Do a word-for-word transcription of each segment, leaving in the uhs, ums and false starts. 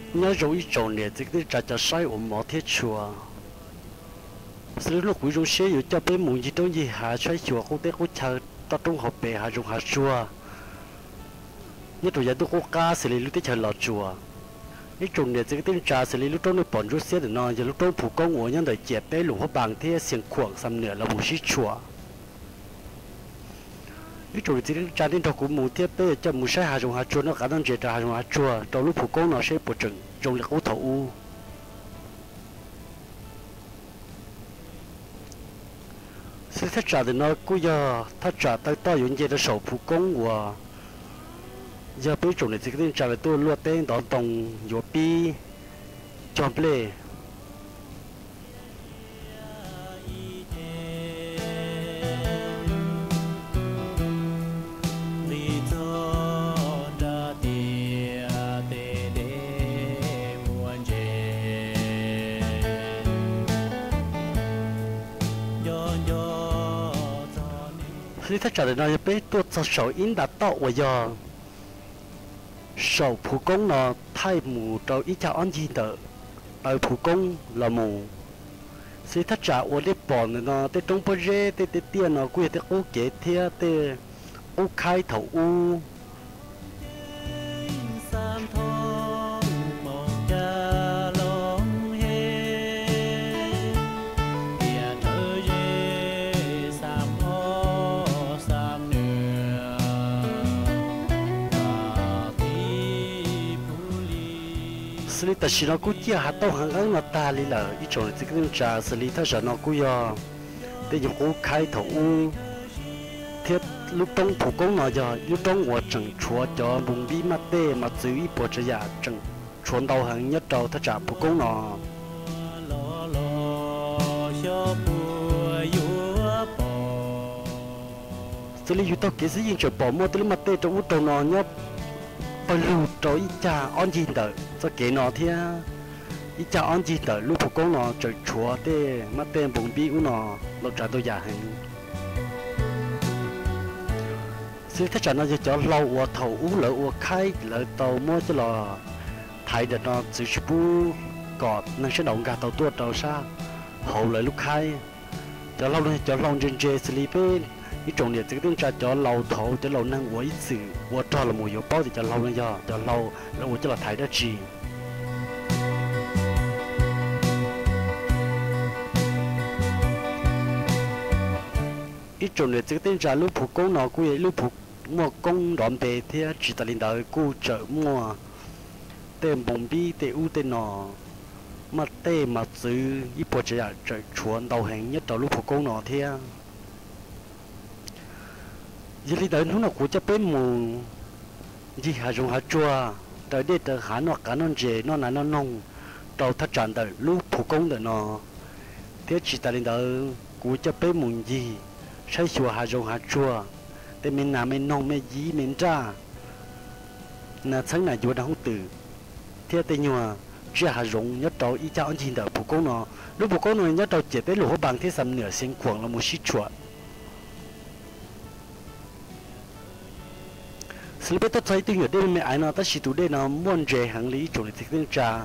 nhớ rồi ít trộn nè thì cái trà trà sai ổn mỏ thiết chùa sau lúc quý rong xeอยู่cho bé muốn gì đó gì hạ sai chùa không té không chờ ta trong học bè hạ rong hạ chùa nhất rồi giờ tôi có cá xử lý lúc tới chờ lọt chùa ít trộn nè thì cái tên trà xử lý lúc trong nó bỏ rút xe để nó giờ lúc trong phủ công của nhân đời trẻ bé lủng hấp bằng thế xiềng khoảng xăm nửa là một xí chùa ít trộn thì trà đến đầu của một thiết bé cho một sai hạ rong hạ chùa nó cả đang trẻ trà hạ rong hạ chùa trong lúc phủ công nó sẽ bộ trừng trong là cố thấu sẽ thắt trả thì nó cứ giờ thắt trả tới to những gì đó sầu phụ công của giờ bây giờ này thì cái trả lại tôi luôn tên đó tổng yếu pi chọn play thì thắt trả thì nó bây tôi cho sầu in đã tạo và giờ sầu phụ công nó thay mù trâu ít cho anh gì đó tại phụ công là mù thì thắt trả ở đây bỏ nó tới trong bờ rễ tới tới tiền nó quy tới ô kế thế tới ô khai thầu u xử lý tại nó cũng chia hạt tông hàng ngắn nó ta lý là ít chỗ thì cái trà xử lý thay giờ nó cũng do để dùng ô khai thầu u thiết lúc trong thủ công nó giờ lúc trong của chẳng chúa cho vùng bí mát tê mà giữ ý bộ trợ giả chẳng chuẩn đầu hàng nhất đầu thay trả thủ công nó xử lý tao cái gì chuyện bỏ mua tới mát tê trong út đầu nó nhấp bao lâu trôi cha ăn gì đó cho cái nó thì ít cha ăn gì đó lúc phụ công nó trời chúa thế mà tên bụng bí của nó lúc trả tôi giả hình xin tất cả nóจะcho lâu và thầu ú lỡ và khai lỡ tàu mua cho là thay để nó chỉ bu cọt năng sẽ động cả tàu tua tàu xa hậu lại lúc khai cho lâu này cho lâu trên trên sleeping ít trồng nhiệt cái tiếng trà cho lâu thầu cho lâu năng quấy sự và cho là một yếu bao thì cho lâu nữa cho cho lâu lâu cho là thay đó gì ít trồng nhiệt cái tiếng trà lúc phụ công nó cũng vậy lúc phụ mua công đòn bề thì chỉ ta lên đời cô chợ mua tên bông bi tên u tên nọ mà tên mà giữ ít bộ chỉ là trời chuồn đầu hành nhất đầu lúc phụ công nó thì giờ đi tới nó cũng cho bên mù gì hà dùng hà chua tới đây tới hà nó cả nó dễ nó là nó nông đầu thắt chặt tới lúc phụ công tới nó thế chỉ ta lên tới cũng cho bên mù gì sai chua hà dùng hà chua để mình làm mình nông mình gì mình ra là sáng này chùa đang không từ thế tên nhua chỉ hà dùng nhất đầu ý cho anh chị tới phụ công nó lúc phụ công nó nhất đầu chỉ tới lúa bằng thế sầm nửa sinh quảng là một xí chuột xử lý tốt thấy tiếng đây mẹ ai nó ta chỉ tụ đây nó muốn dễ hàng lý chỗ này thì tiếng trà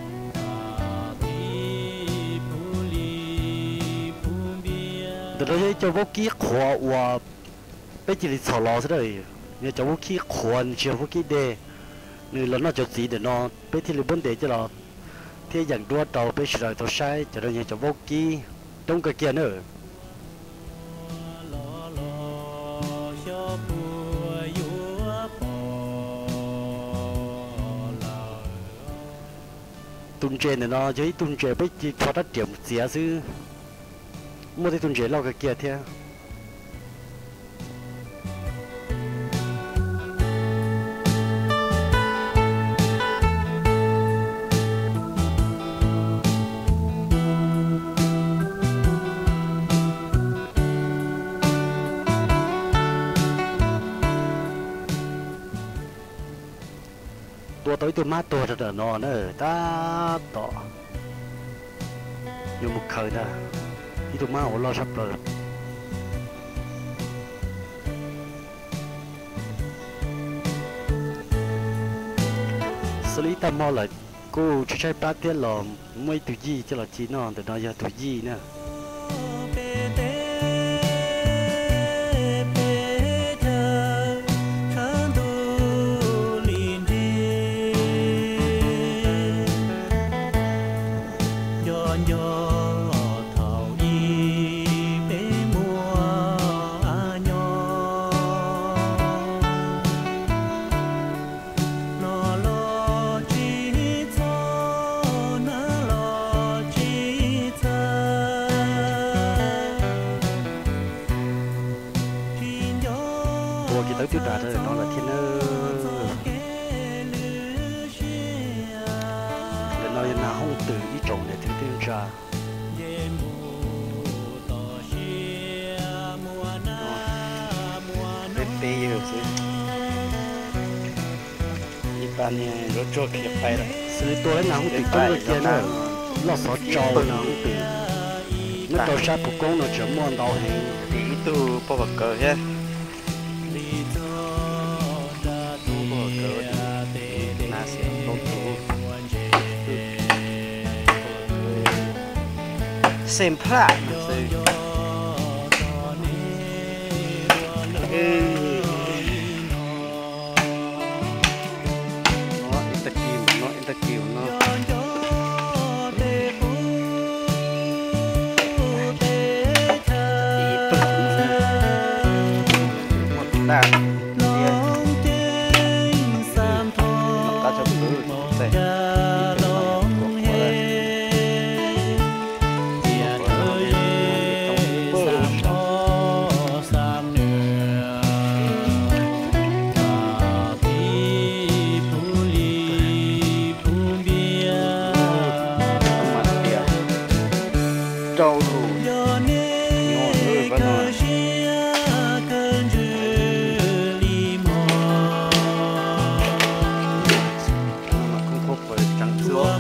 từ đó cho vô ký khóa và bây giờ thì sầu lo rồi nhớ cho vô ký khóa cho vô ký đề người lớn nó cho gì để nó bây giờ thì vấn đề cho nó thế dạng đua tàu bây giờ tàu sai cho nên nhớ cho vô ký trong cái kia nữa tuần trên này nó dưới tuần trên bây giờ thoát đất điểm xía chứ mua cái tuần trên lâu cái kia thế tua tới tôi mát tua thật nó nữa ta tỏ như một khởi ta khi tôi mát lo sắp rồi xử lý ta mò lại cô chú trai ba tiếng lò mấy tuổi gì cho là chỉ nó từ đó giờ tuổi gì nữa thì tới tiêu trả rồi nó là thiên ơ để nói là không từ ý trọng để thiên thiên trả bé bé giờ chứ đi bàn này rốt chua kia phải rồi xử tôi nào không từ trong cái kia nữa nó sợ trâu nó không từ nó trâu sát phục công nó chấm mòn đầu hình đi tu bao bậc cờ nhé xem phá mà sư nó in ta kim nó in ta kim nó ta ta cho cứ xem trâu đủ nhỏ hơn vẫn là mà không có phải trắng sữa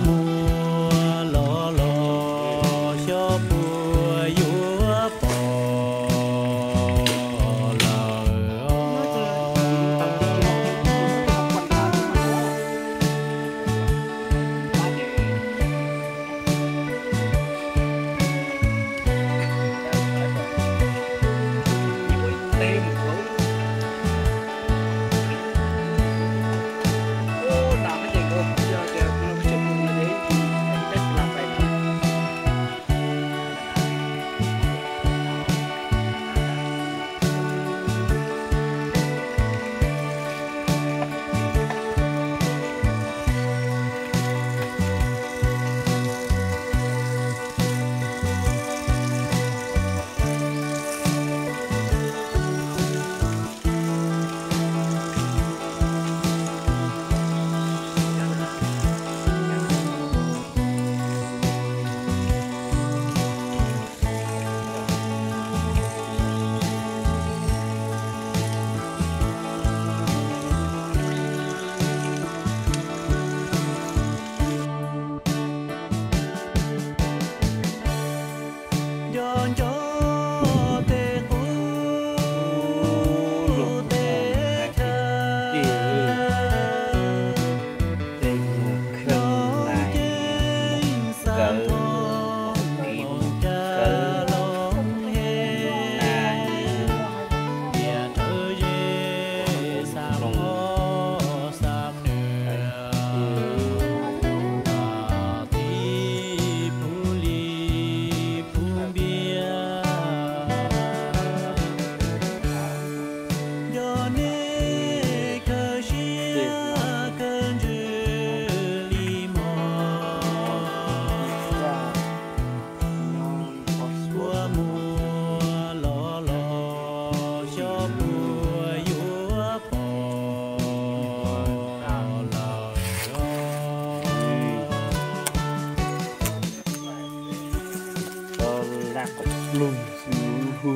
lùng xíu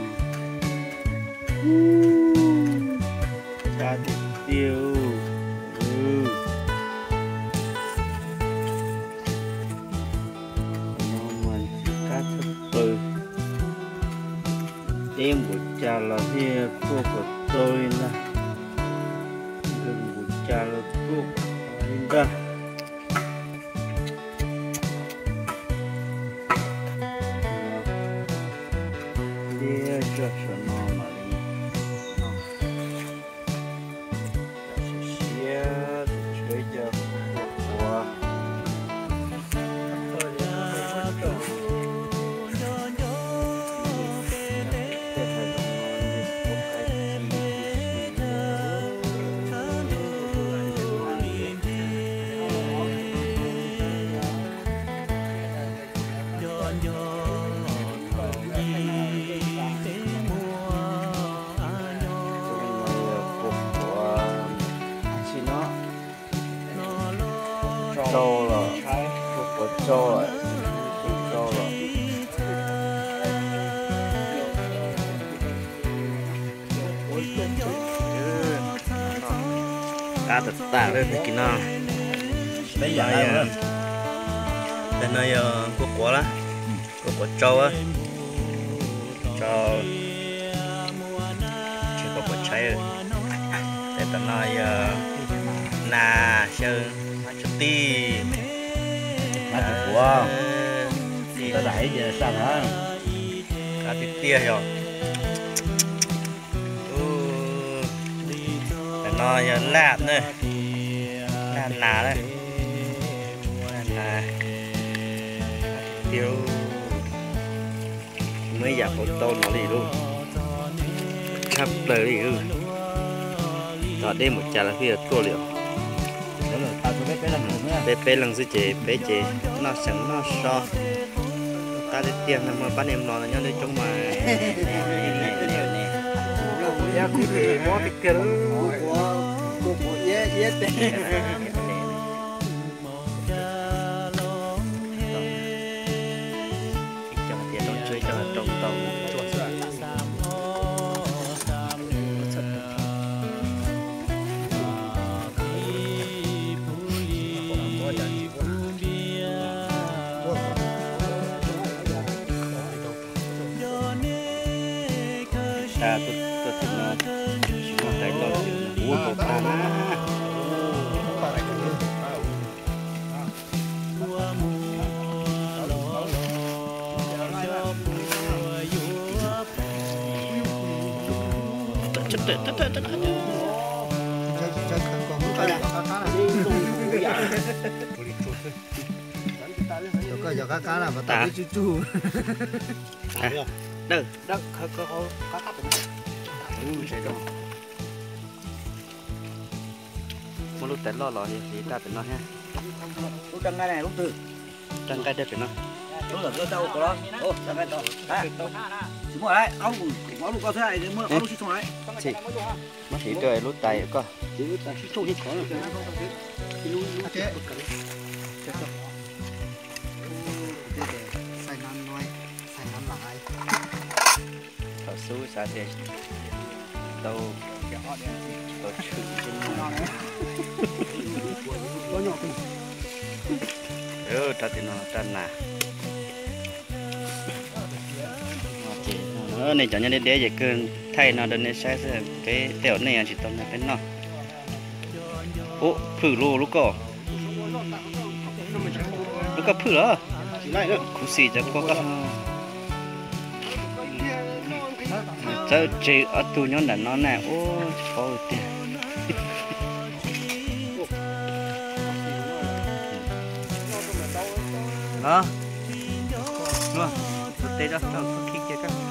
cá tiêu ừ. Nó mình cá thịt bự đem buổi trà là here thuốc của tôi là đừng buổi trà là thuốc của tôi ra trâu rồi có trâu rồi trâu rồi cá thật tạ lên cái nó bây giờ đây bên nơi của quả lá của quả trâu á trâu chỉ có quả cháy rồi để tao nói nà sơn chút ti má chụp quá thì ta đẩy về sao hả cá tí tia rồi để nói lạt nữa lạt nà đây nà tiêu mới giả phổ tôn nó đi luôn khắp lời đi luôn đó đây một chả là khi tua liệu đó là tao cho bé bé làm nữa bé bé lần thứ chế bé chế nó sẵn nó so ta đi tiền mà bán em nó là nhau đi trong mà ya cũng thì có cái kia đó của của dễ dễ cho tiền trong chơi cho trong tàu ta tôi tôi thích nó nó thấy lo chuyện của cô ta chất chất chất chất có giờ cá cá là mà tao chú chú đâu đâu có có có cắt một lúc tết lo lo thì ta phải lo ha lúc trăng cái này lúc từ trăng cái đây phải lo lúc là đâu có đó ô trăng cái đó đấy chúng rồi đấy ông có lúc có thế này thì mưa có lúc xích đấy chị nó chỉ trời lúc tay có chỉ ta chỉ trôi hết có rồi thở số xa thế đâu đâu chữ trên nó có nhỏ thì ừ thật thì nó chân nè nó này chẳng nhân để vậy cơn thay nó đơn này sai cái tiểu này chỉ tầm này bên nó ô phử lô lúc cổ lúc có phử đó lại nữa cú xì cho có có giờ chỉ ở tù nhon đã nó nè ô khó tiền đó luôn tê đó tao khi kia các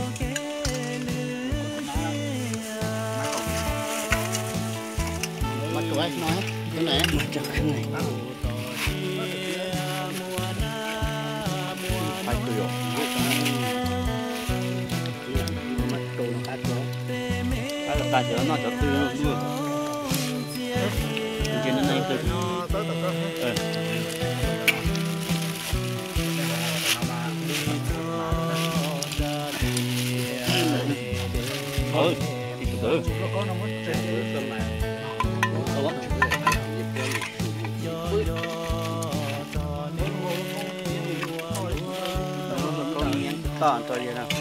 mặt của anh nói cái này mà cho cái này phải cười rồi ta chở nó chở tư luôn trên nó này tư ừ đi từ từ to to vậy nào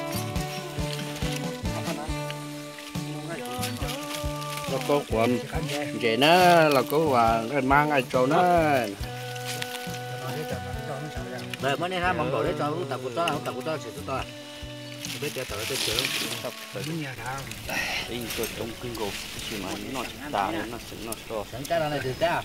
nó có quần vậy nó là có quà cái mang ai trâu nó rồi mới nay ha mong đồ đấy cho tập của tôi tập của tôi sẽ tôi biết cho tôi tôi chữa tập tới nhà thằng đi tôi trong kinh gồ chỉ mà nó đào nó sững nó to sẵn cái này từ ta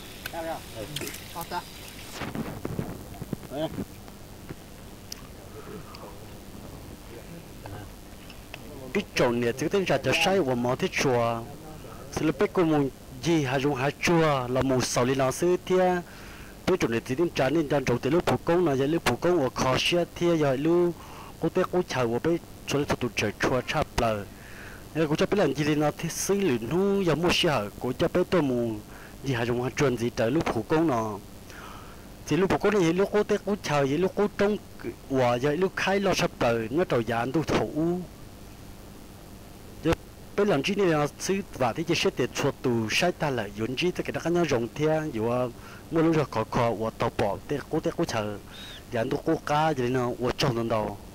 cái trộn này thì tên là cho sai của mỏ thiết chùa sự là biết của một gì hay dùng hai chùa là một sáu lý lao sư thia cái trộn này thì tên trả nên trả trộn từ lúc phụ công là giờ lúc phụ công ở khó xia thia giờ lúc có thể có chào của bé cho nên tụi trời chùa chắp lời nên cũng cho biết là gì thì nó thì xử lý nu giờ mua xia của cho bé tôi mù gì hà dùng hà chuẩn gì tới lúc thủ công nó thì lúc thủ công này lúc cô tết cô chờ vậy lúc cô trong quả vậy lúc khai lo sắp tới nó trầu dán tu thủ bây lần chỉ này xứ và thì chỉ sẽ để chuột tù sai ta là dùng chỉ tất cả các nhau rộng thiên dù mua lúc rồi khó khó và tàu bỏ tết cô tết cô chờ dán tu cô cá vậy nó và trong đầu